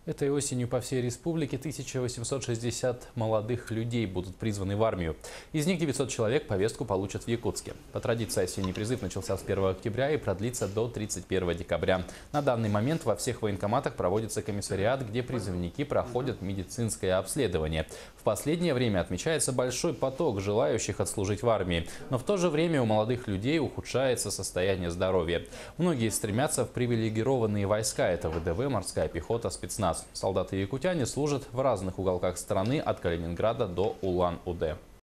Этой осенью по всей республике 1860 молодых людей будут призваны в армию. Из них 900 человек повестку получат в Якутске. По традиции осенний призыв начался с 1 октября и продлится до 31 декабря. На данный момент во всех военкоматах проводится комиссариат, где призывники проходят медицинское обследование. В последнее время отмечается большой поток желающих отслужить в армии. Но в то же время у молодых людей ухудшается состояние здоровья. Многие стремятся в привилегированные войска. Это ВДВ, морская пехота, спецназ. Солдаты якутяне служат в разных уголках страны, от Калининграда до Улан-Удэ.